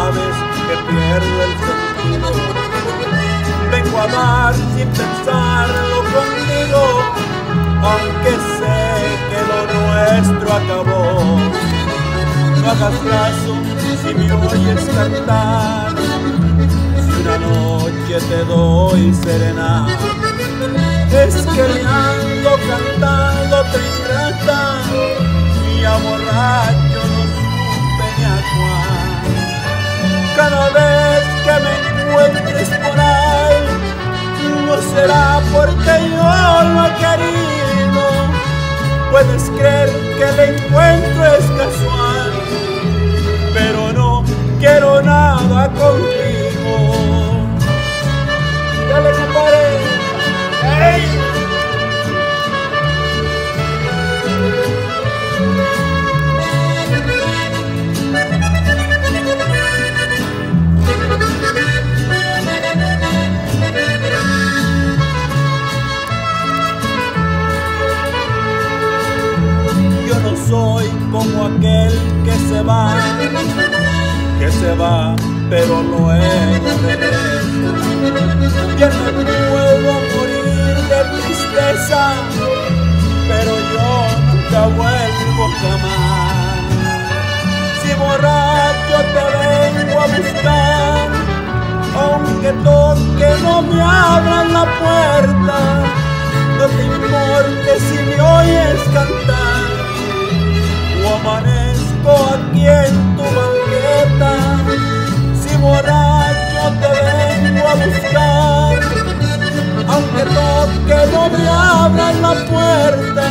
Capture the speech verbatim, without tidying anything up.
sabes que pierdo el sentido. Vengo a amar sin pensarlo contigo, aunque sé que lo nuestro acabó. No hagas caso si me oyes cantar, si una noche te doy serenata. Es que le ando cantando tristeza y a borracho no supe ni a cuál. Cada vez que me encuentres por ahí, no será porque yo lo he querido. Puedes creer que el encuentro es casual, pero no quiero nada contigo. Dale, compadre. ¡Hey! Yo no soy como aquel que se va, que se va, pero luego regresa. Ya me puedo morir de tristeza, pero yo nunca vuelvo jamás. Si borracho te vengo a buscar, aunque toque no me abran la puerta. No te importe si me oyes cantar, o amanezco aquí en tu banqueta. Si borracho te vengo a buscar, aunque toque no me abran la puerta.